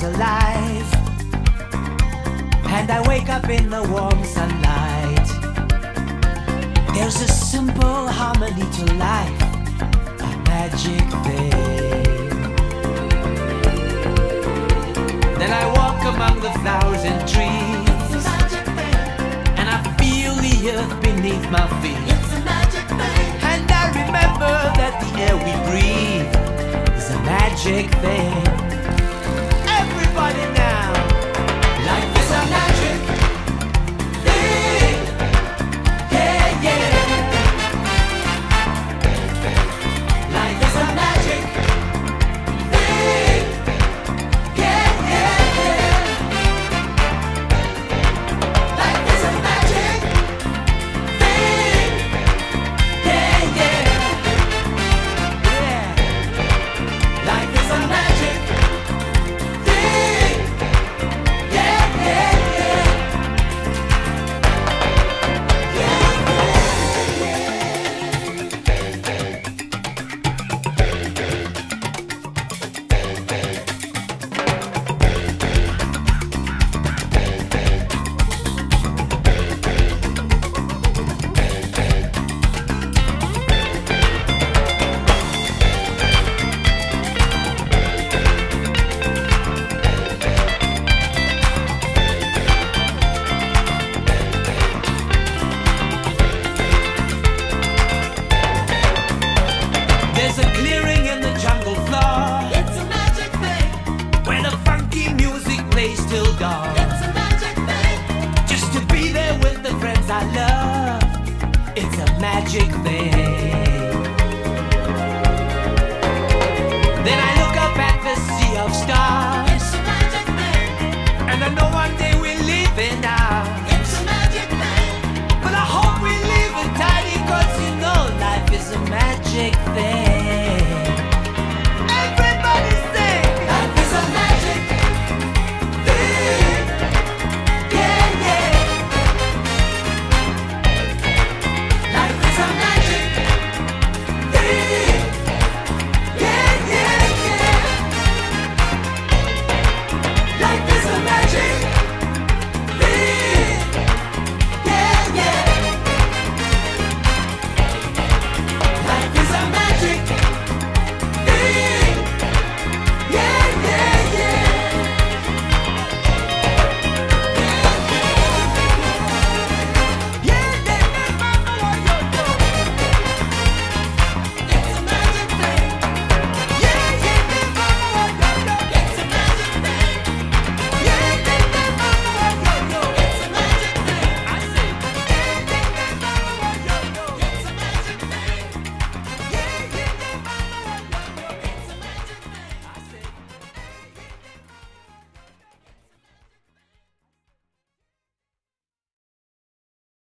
alive, and I wake up in the warm sunlight. There's a simple harmony to life, a magic thing. Then I walk among the flowers and trees, It's a magic thing. and I feel the earth beneath my feet. It's a magic thing. And I remember that the air we breathe is a magic thing. Everybody now, life is a magic thing. Yeah, yeah. Life is a magic thing. Yeah, yeah. Life is a magic Thing. Yeah, yeah. Yeah. Life is a magic thing. Yeah, yeah, yeah. There's a clearing in the jungle floor It's a magic thing. where the funky music plays till dawn. It's a magic thing. Just to be there with the friends I love, it's a magic thing. Then I